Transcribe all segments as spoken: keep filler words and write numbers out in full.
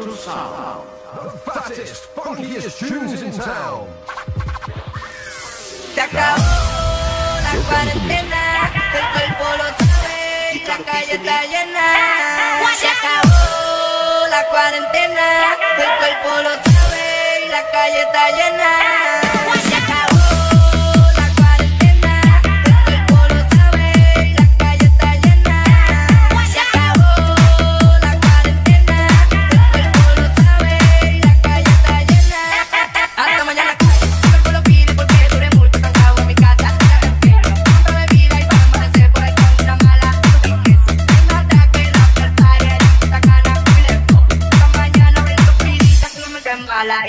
Social Sound. The fattest, funkiest tunes in town. Se acabó la cuarentena, el cuerpo lo sabe y la calle está llena. Se acabó la cuarentena, el cuerpo lo sabe y la calle está llena. Se acabó la cuarentena, el cuerpo lo sabe y la calle está llena. Se acabó la cuarentena, el cuerpo lo sabe y la calle está llena. Hasta mañana. La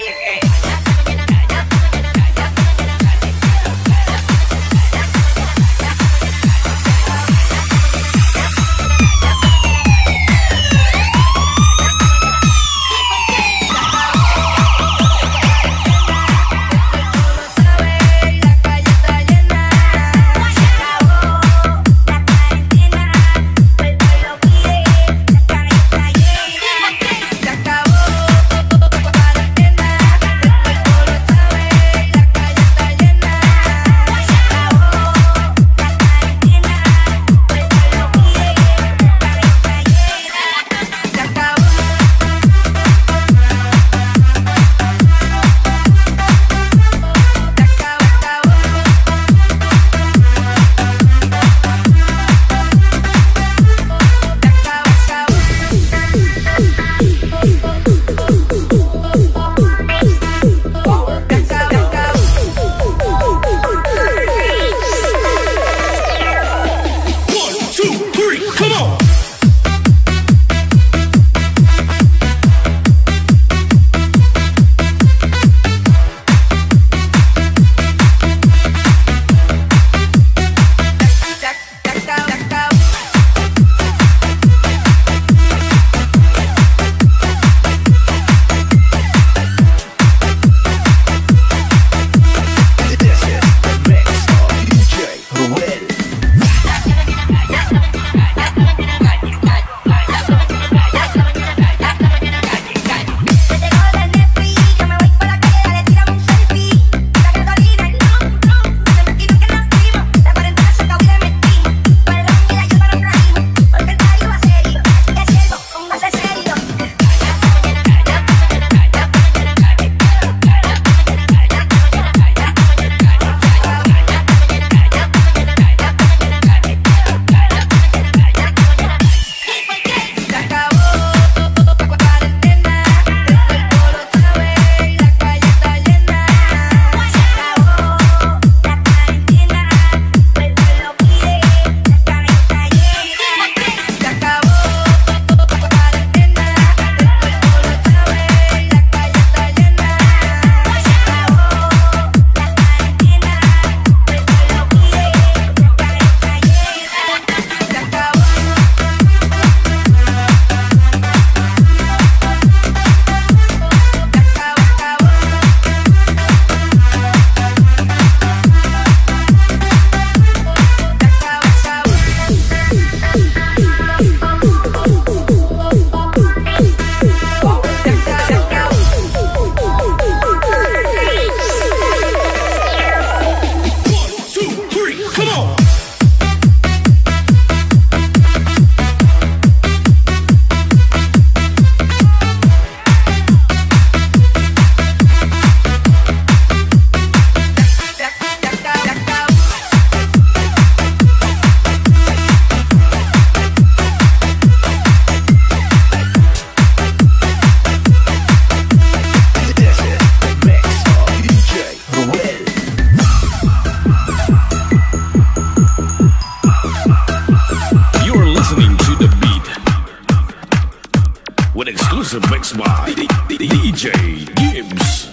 Mixed by D J Gibbs.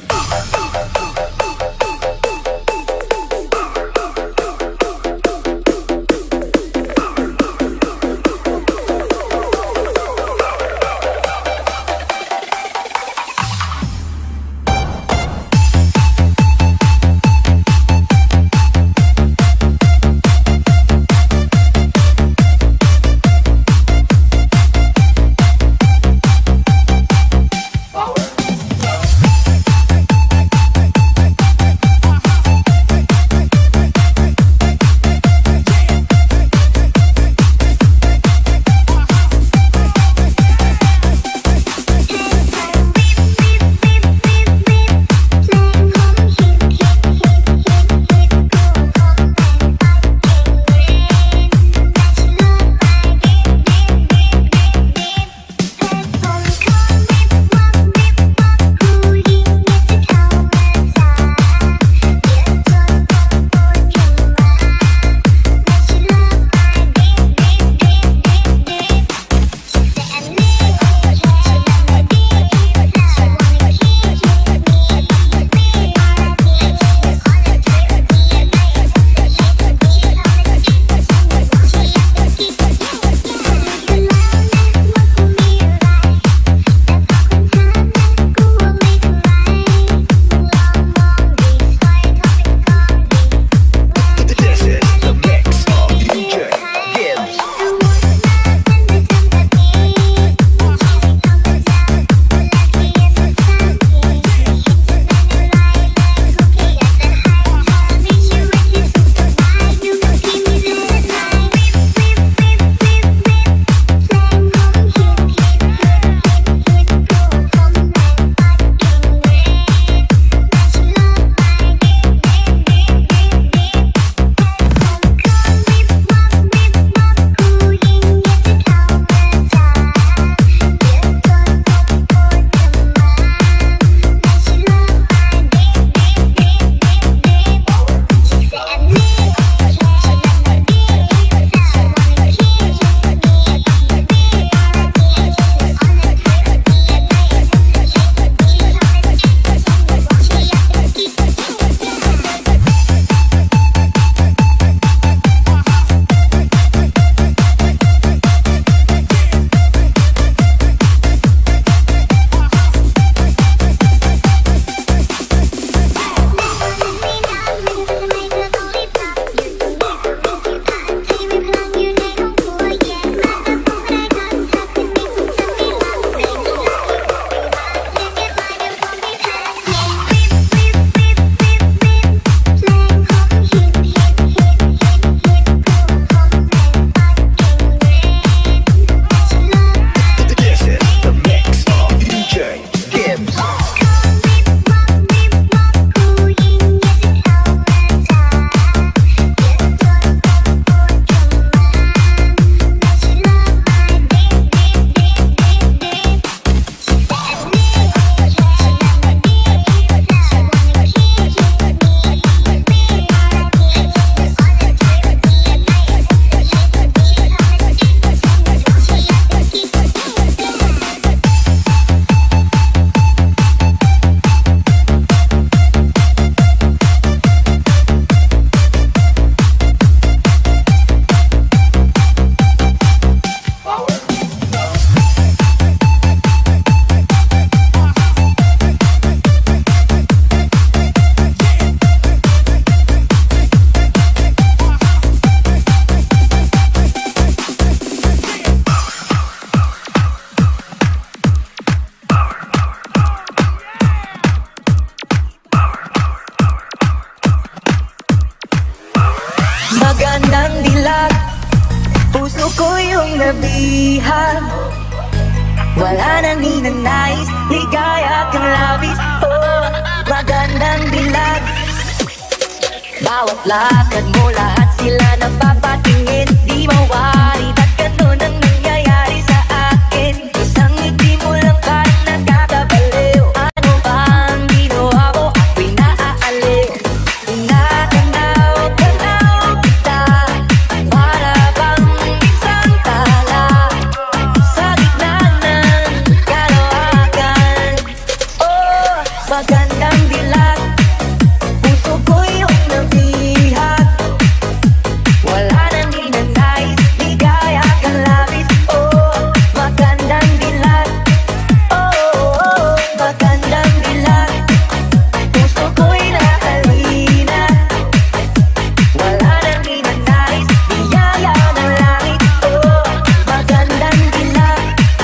iyong nabihag. Wala nang ninanais, ligaya kang labis. Oh, magandang dilag. Bawat lakad mo, lahat sila napapatingin. Di mawari, ba't ganun ang nangyayari sa akin? Isang ngiti mo lang parang nakakabaliw. Ano bang ginawa mo? Ako'y naaaliw. Tinatanaw, tanaw kita, para bang isang tala sa gitna ng kalawakan. Oh, magandang dilag. Puso ko yung nabihag. Wala nang ninanais, ligaya kang labis. Oh, magandang dilag. Oh, oh, oh, magandang dilag. Puso ko'y nahalina. Wala nang ninanais, biyaya ng langit. Oh, magandang dilag.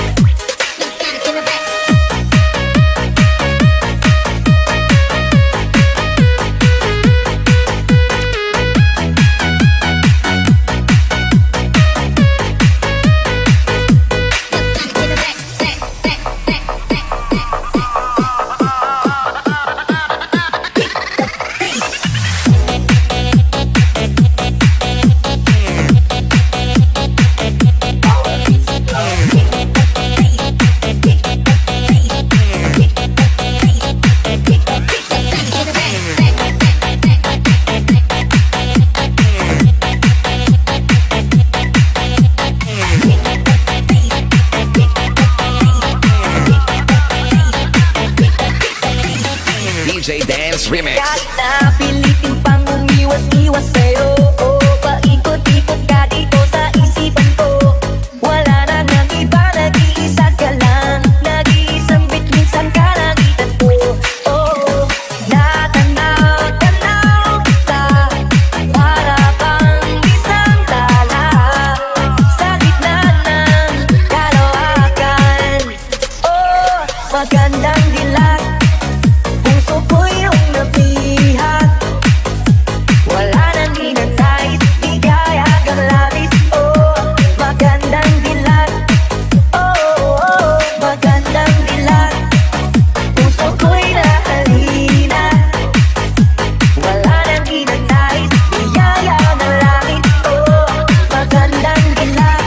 D J Dance Remix. Kahit na pilitin pang umiwas-iwas sa'yo, oh, paikot-ikot ka dito sa isipan ko. Wala na nang iba, nag-iisa ka lang. Nag-iisang bituin sa kalangitan ko. Oh, natanaw-tanaw kita, para bang isang tala sa gitna ng kalawakan. Oh, magandang dilag. Puso ko yung nabihag. Wala nang ninanais, ligaya kang labis. Oh, magandang dilag. Oh, oh, oh, magandang dilag. Puso ko'y nahalina. Wala nang ninanais, ligaya ng langit. Oh, magandang dilag.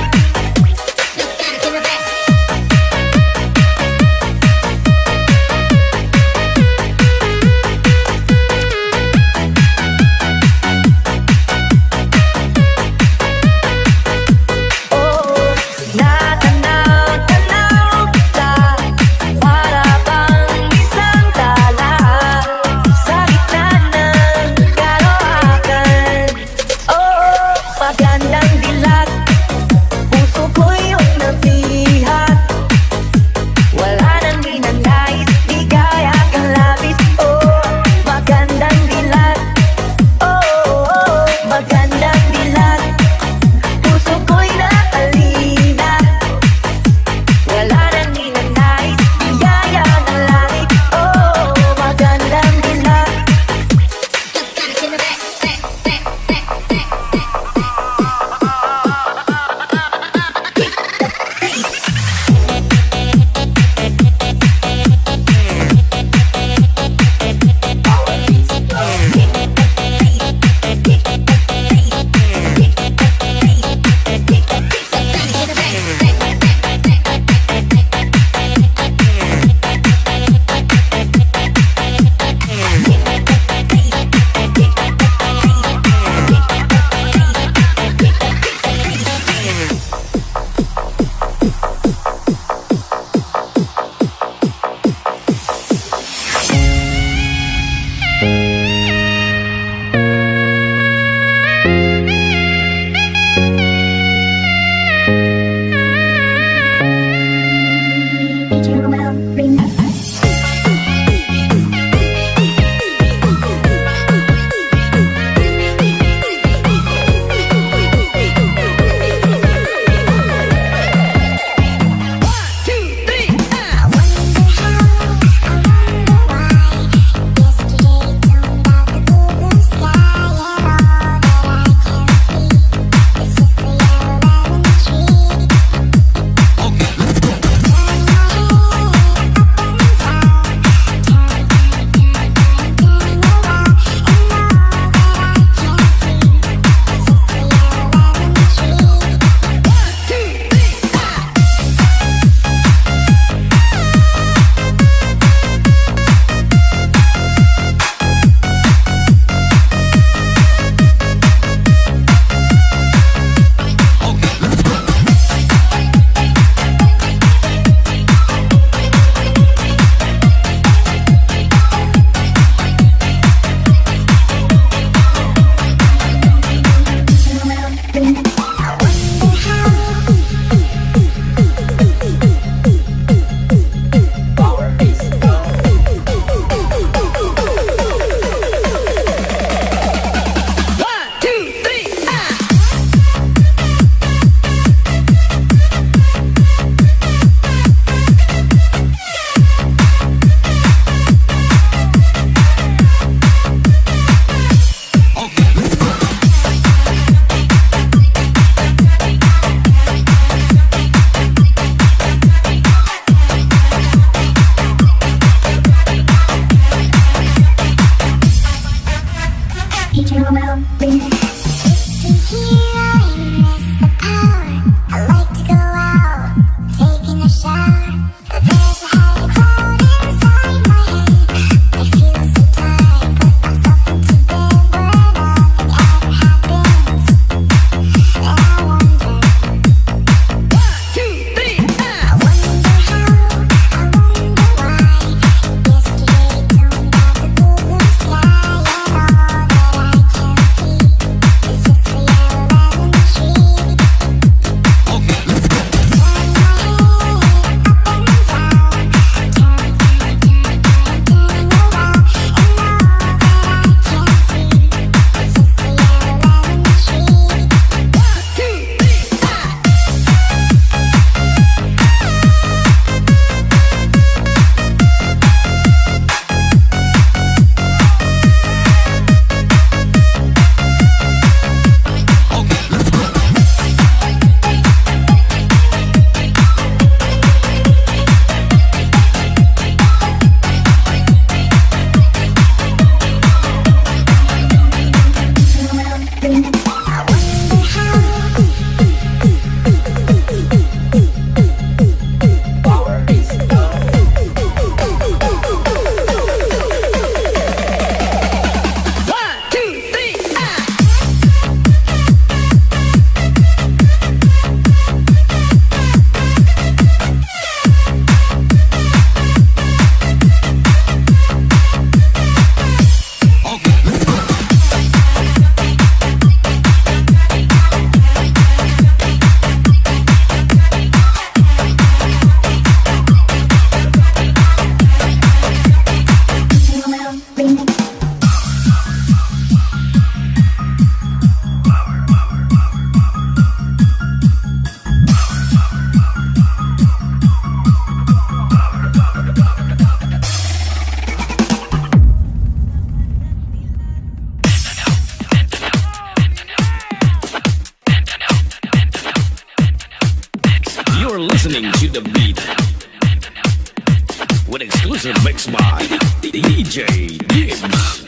with exclusive mix by D J Gibbs.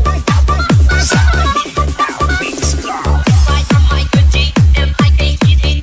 G M I K E D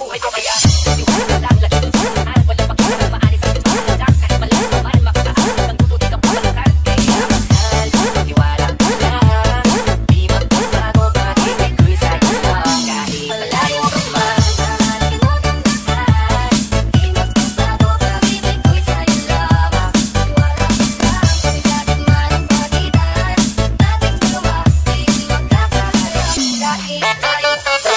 buhay ko kaya tiwala lang lagi sa araw walang pagkakang maalis sa tiwala kahit mali ko man makakaas ng tutuloy ka pa lang kahit kaya mahal tiwala lang di magbabago pag-ibig ko'y sa'yo lang kahit malayo ka man di magbabago pag-ibig ko'y sa'yo lang tiwala lang kahit man ang pagitan nating dalawa di magkakaharap kahit malayo ka man.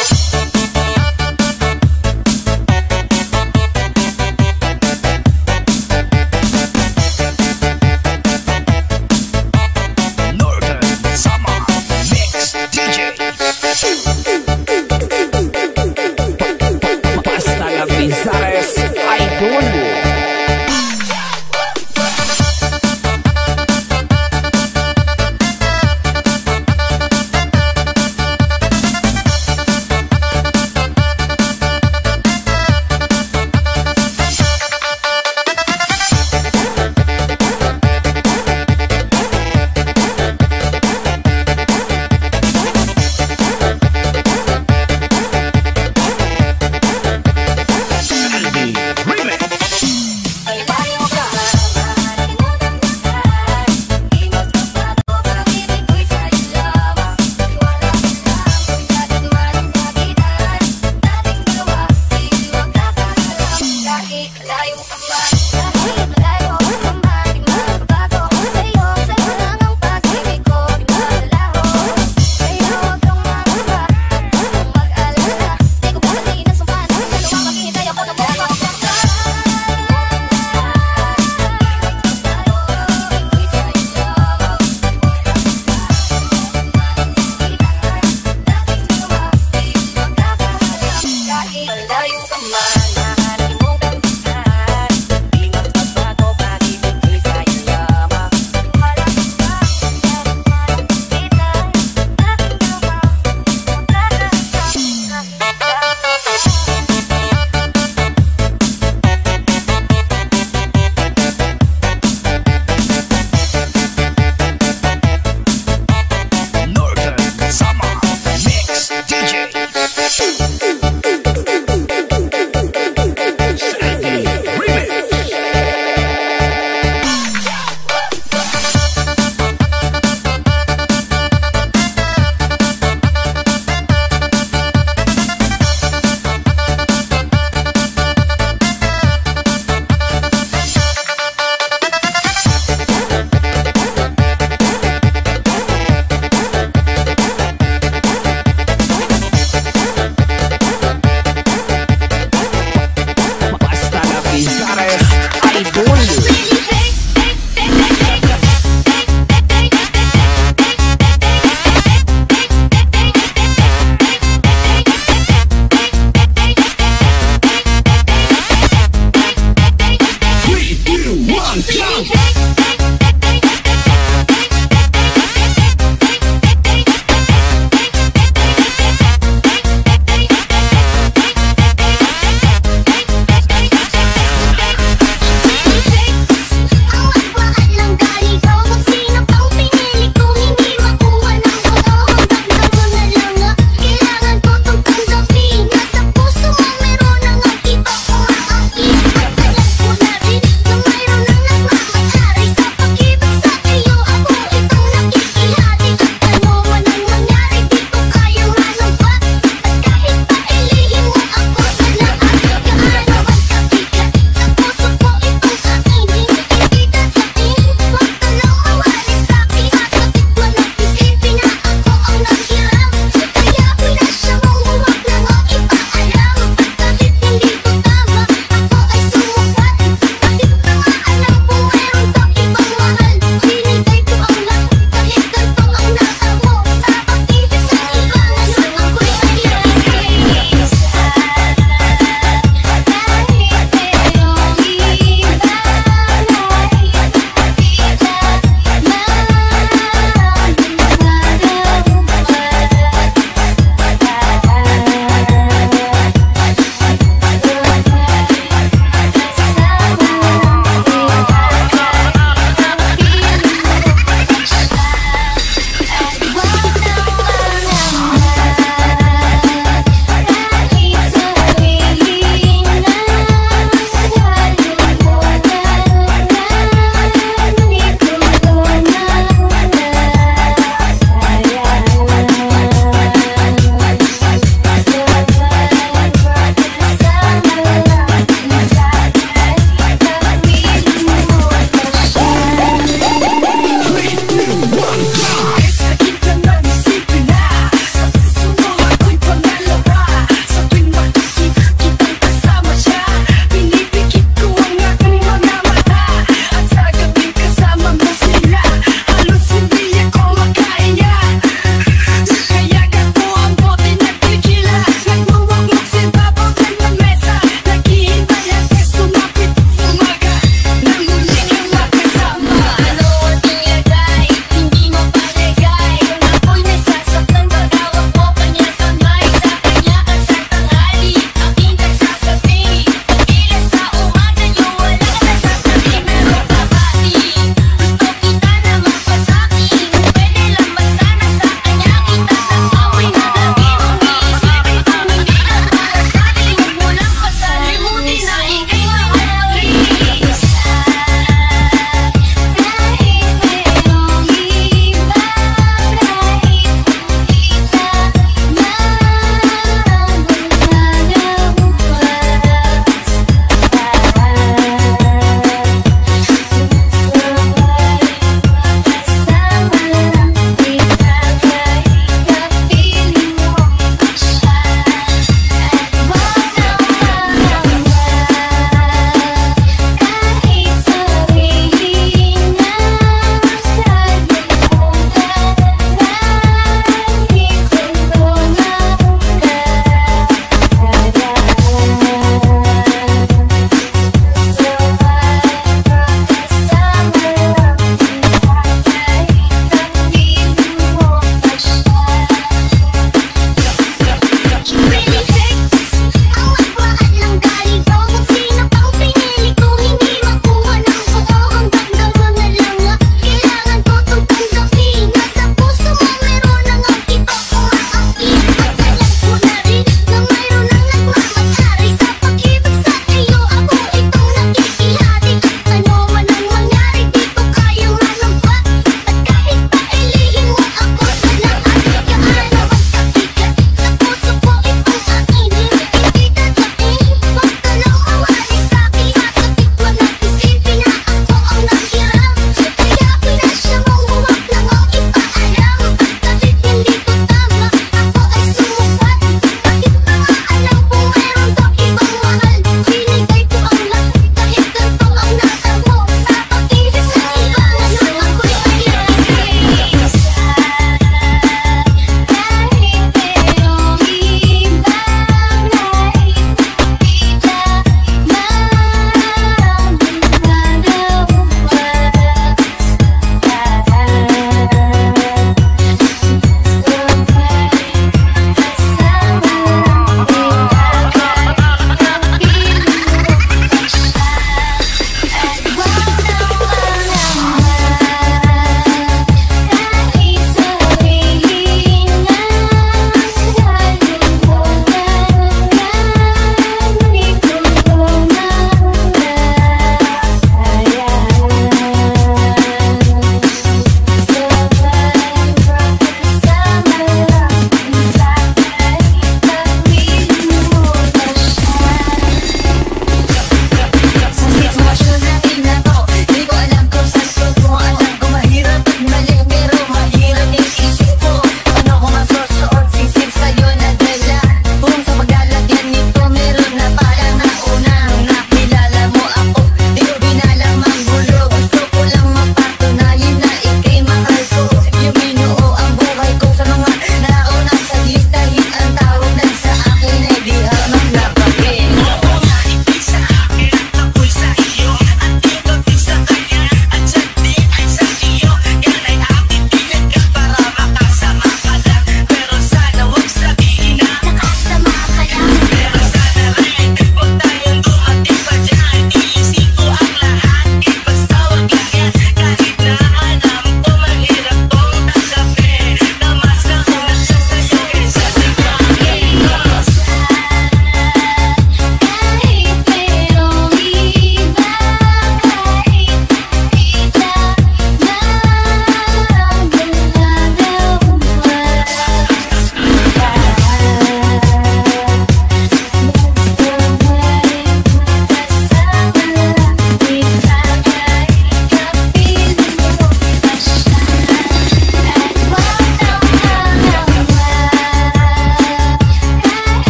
Basta la Pizares, Idol.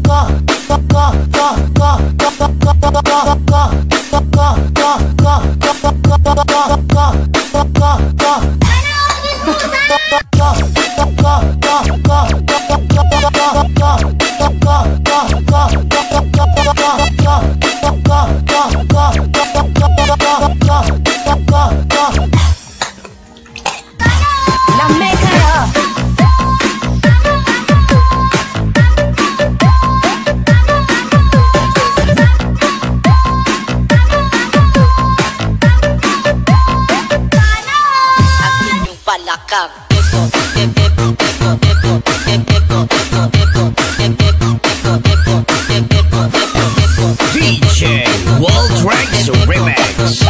D J World Ranks Remix.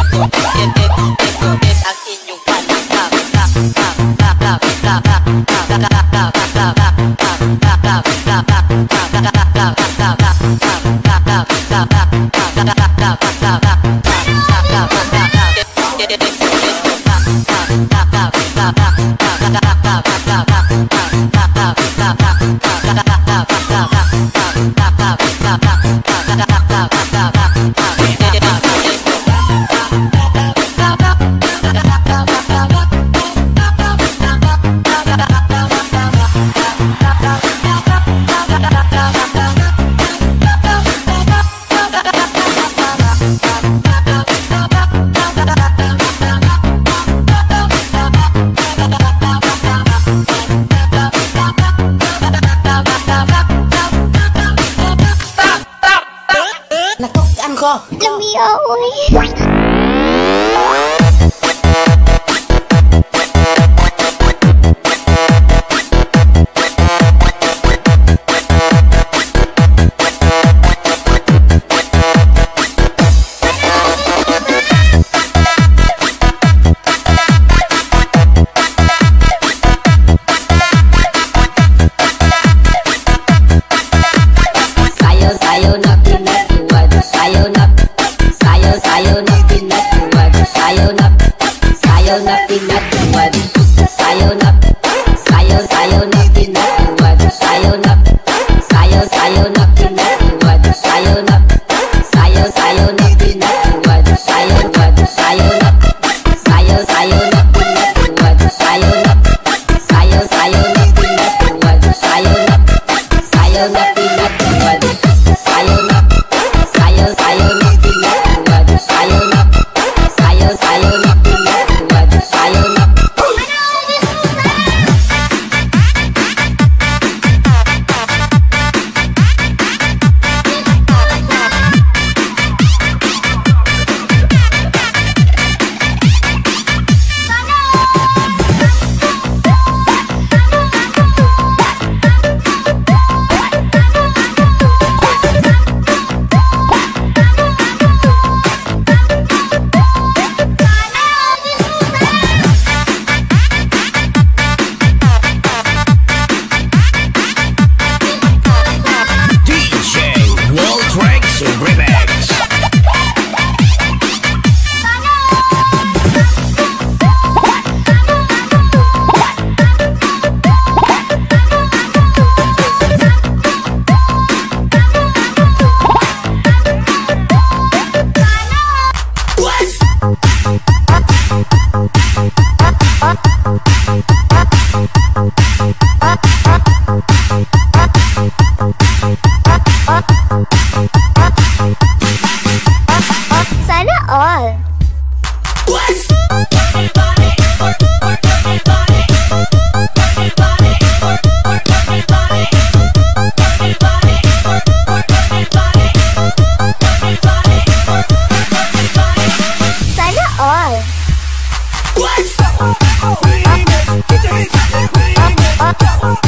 Lâm ơi.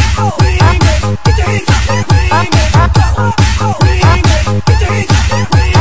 Remix.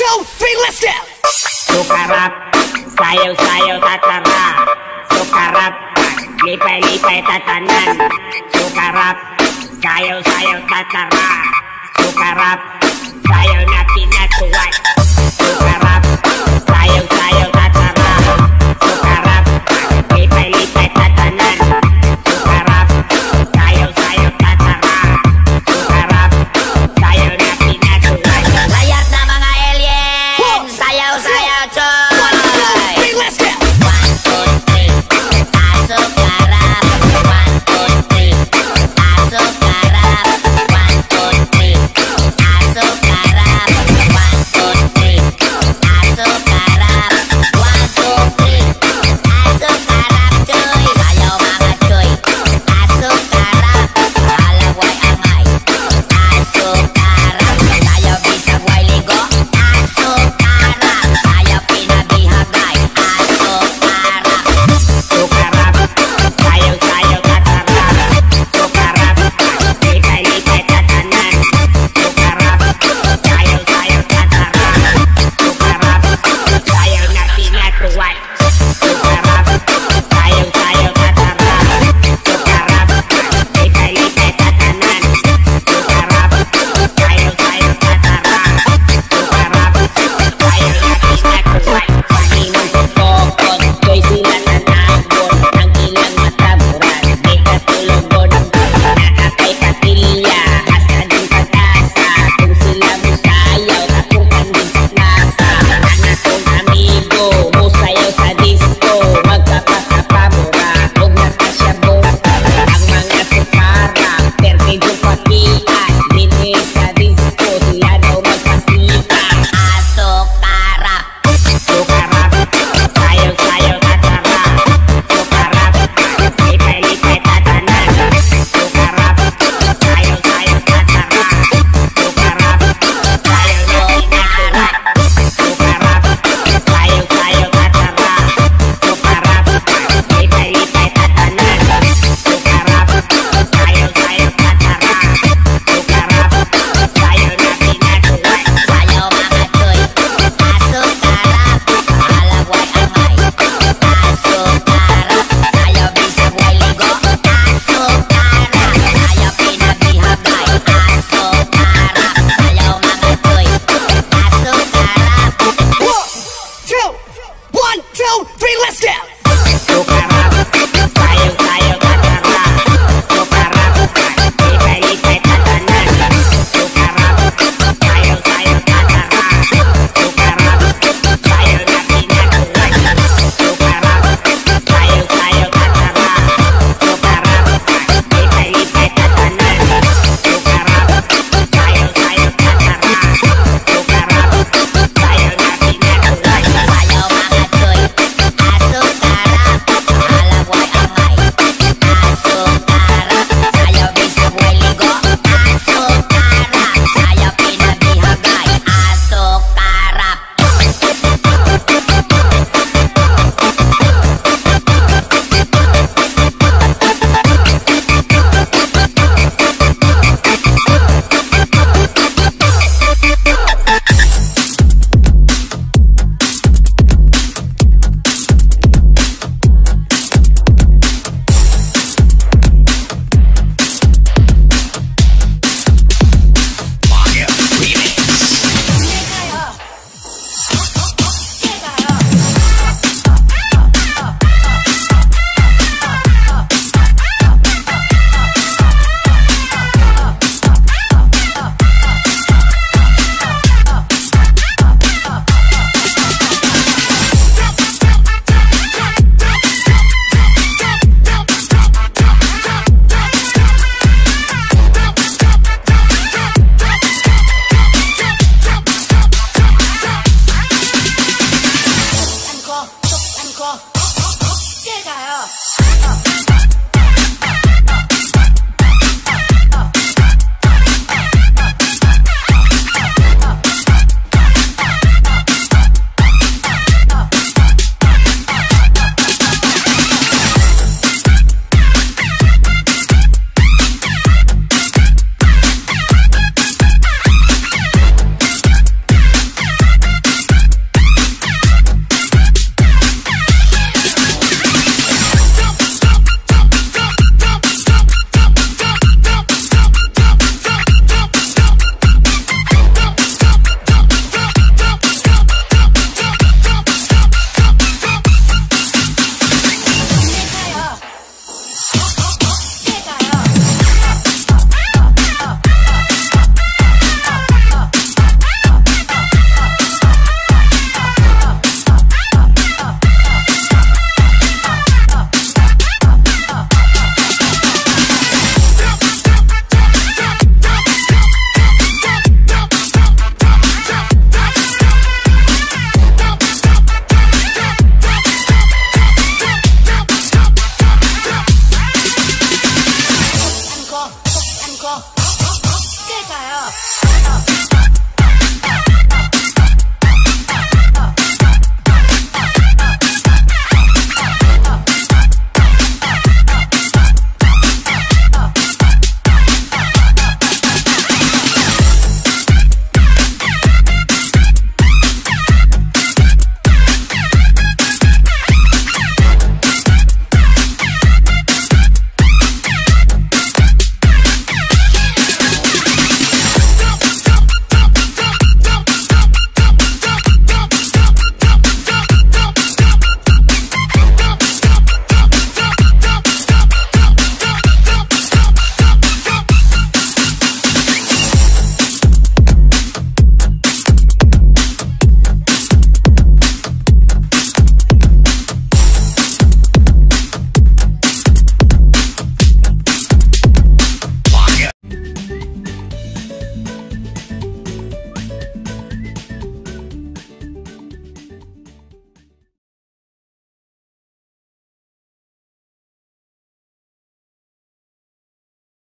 two, three, let's go. Suka rap, sayaw-sayaw tatara. Suka rap, lipay-lipay tatanan. Suka rap, sayaw-sayaw tatara. Suka rap, sayaw na pinatuway. Suka rap, sayaw-sayaw tatara. Suka rap, lipay-lipay tatanan. Suka rap, sayaw-sayaw tatara. Suka rap, sayaw na pinatuway. Layat na mga alien, sayaw-sayaw coy. Three, let's go. One, two, three, asok karap. One, two, three, asok karap. One, two, three, asok karap. One, two, three, asok karap. One, two, three, asok karap coy. Ayaw mga coy, asok karap. Alaway angay, asok karap. Ayaw bisag way ligo, asok karap. Ayaw pinabihagay, asok karap. Suka rap, sayaw-sayaw tatara. Suka rap, lipay-lipay tatanan. Suka rap, sayaw-sayaw tatara. Suka rap, sayaw na pinatuway. Suka rap, sayaw-sayaw tatara. Suka rap, lipay-lipay tatanan. Suka rap, sayaw-sayaw tatara. Suka rap, sayaw na pinatuway. Panginoong tukokot, ko'y sila nanabon. Ang ilang mataburan, di katulugon. Nakakay katilya, hasta din pag-asa. Kung sila musayaw, akong kandin sa plaza. Ang akong amigo, musayaw sa disco. Magkapasapamura, huwag na sa syabo. Ang mga sukara, permedyo patian. Dini sa disco, sila daw magpasipan. Asok karap. Suka rap, sayaw-sayaw tatara. Suka rap, lipay-lipay tatanan. Suka rap, sayaw-sayaw tatara. Suka rap, sayaw na pinatuway. Suka rap, sayaw-sayaw tatara. Suka rap, lipay-lipay tatanan. Suka rap, sayaw-sayaw tatara. Suka rap, sayaw na pinatuway. Ayaw mga coy, asok karap. Alaway angay, asok karap. Ayaw bisag way ligo, asok karap. Ayaw pinabihagay, asok karap. Ayaw mga coy, asok karap. Two, one, two, three, let's go. Suka rap, sayaw-sayaw tatara. Suka rap, lipay-lipay tatanan. Suka rap, sayaw-sayaw tatara. Suka rap, sayaw na pinatuway. Suka rap, sayaw-sayaw tatara. Suka rap, lipay-lipay tatanan. Suka rap, sayaw-sayaw tatara. Suka rap, sayaw na pinatuway. Ayaw mga coy, asok karap. Alaway angay, asok karap. Ayaw bisag way ligo, asok karap. Ayaw pinabihagay, asok karap.